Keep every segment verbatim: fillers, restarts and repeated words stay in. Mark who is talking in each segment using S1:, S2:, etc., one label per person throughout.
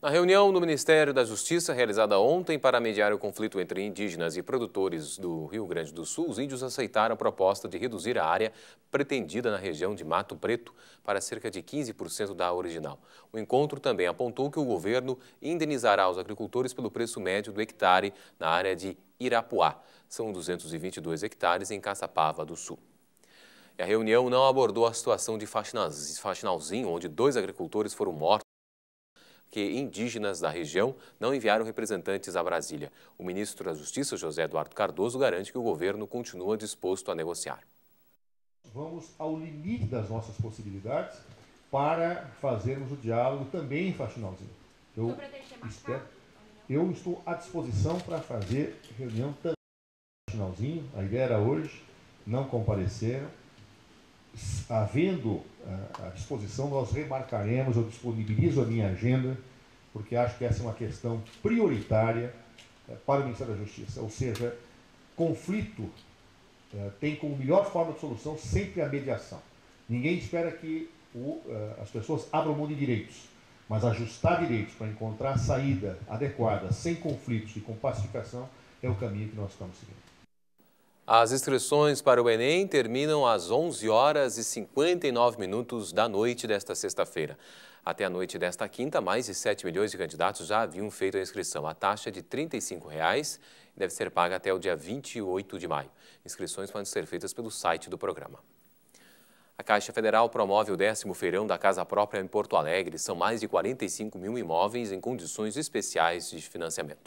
S1: Na reunião no Ministério da Justiça, realizada ontem para mediar o conflito entre indígenas e produtores do Rio Grande do Sul, os índios aceitaram a proposta de reduzir a área pretendida na região de Mato Preto para cerca de quinze por cento da original. O encontro também apontou que o governo indenizará os agricultores pelo preço médio do hectare na área de Irapuá. São duzentos e vinte e dois hectares em Caçapava do Sul. E a reunião não abordou a situação de Faxinalzinho, onde dois agricultores foram mortos, que indígenas da região não enviaram representantes a Brasília. O ministro da Justiça, José Eduardo Cardoso, garante que o governo continua disposto a negociar.
S2: Vamos ao limite das nossas possibilidades para fazermos o diálogo também em Faxinalzinho. Eu, espero, eu estou à disposição para fazer reunião também em Faxinalzinho. A ideia era hoje, não compareceram. Havendo a disposição, nós remarcaremos, eu disponibilizo a minha agenda, porque acho que essa é uma questão prioritária para o Ministério da Justiça. Ou seja, conflito tem como melhor forma de solução sempre a mediação. Ninguém espera que o, as pessoas abram mão de direitos, mas ajustar direitos para encontrar saída adequada, sem conflitos e com pacificação, é o caminho que nós estamos seguindo.
S1: As inscrições para o Enem terminam às onze horas e cinquenta e nove minutos da noite desta sexta-feira. Até a noite desta quinta, mais de sete milhões de candidatos já haviam feito a inscrição. A taxa é de trinta e cinco reais e deve ser paga até o dia vinte e oito de maio. Inscrições podem ser feitas pelo site do programa. A Caixa Federal promove o décimo feirão da Casa Própria em Porto Alegre. São mais de quarenta e cinco mil imóveis em condições especiais de financiamento.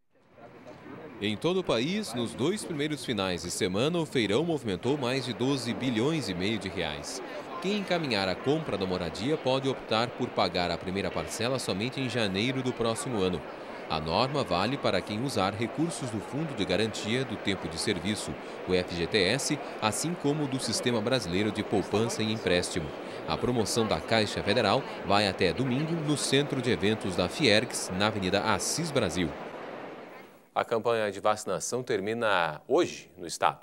S3: Em todo o país, nos dois primeiros finais de semana, o feirão movimentou mais de doze bilhões e meio de reais. Quem encaminhar a compra da moradia pode optar por pagar a primeira parcela somente em janeiro do próximo ano. A norma vale para quem usar recursos do Fundo de Garantia do Tempo de Serviço, o F G T S, assim como do Sistema Brasileiro de Poupança e Empréstimo. A promoção da Caixa Federal vai até domingo no Centro de Eventos da Fiergs, na Avenida Assis Brasil.
S1: A campanha de vacinação termina hoje no estado.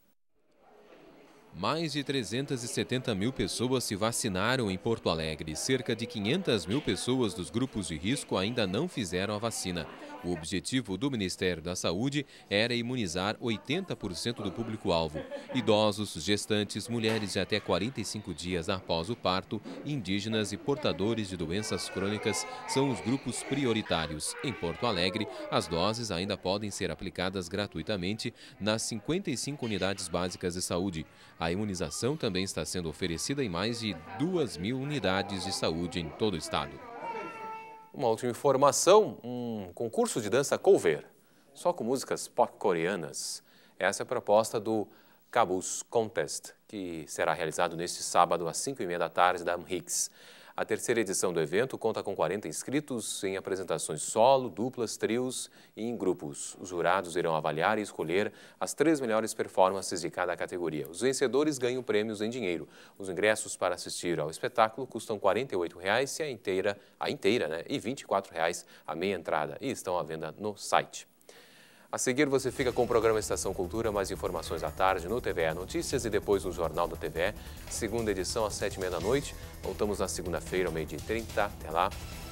S3: Mais de trezentas e setenta mil pessoas se vacinaram em Porto Alegre. Cerca de quinhentas mil pessoas dos grupos de risco ainda não fizeram a vacina. O objetivo do Ministério da Saúde era imunizar oitenta por cento do público-alvo. Idosos, gestantes, mulheres de até quarenta e cinco dias após o parto, indígenas e portadores de doenças crônicas são os grupos prioritários. Em Porto Alegre, as doses ainda podem ser aplicadas gratuitamente nas cinquenta e cinco unidades básicas de saúde. A imunização também está sendo oferecida em mais de duas mil unidades de saúde em todo o estado.
S1: Uma última informação, um concurso de dança cover, só com músicas pop coreanas. Essa é a proposta do Cabus Contest, que será realizado neste sábado às cinco e meia da tarde da Amhix. A terceira edição do evento conta com quarenta inscritos em apresentações solo, duplas, trios e em grupos. Os jurados irão avaliar e escolher as três melhores performances de cada categoria. Os vencedores ganham prêmios em dinheiro. Os ingressos para assistir ao espetáculo custam quarenta e oito reais e a inteira, a inteira, né, e vinte e quatro reais a meia entrada e estão à venda no site. A seguir, você fica com o programa Estação Cultura, mais informações à tarde no T V E Notícias e depois no Jornal da T V E. Segunda edição às sete e meia da noite. Voltamos na segunda-feira, ao meio-dia e trinta. Até lá.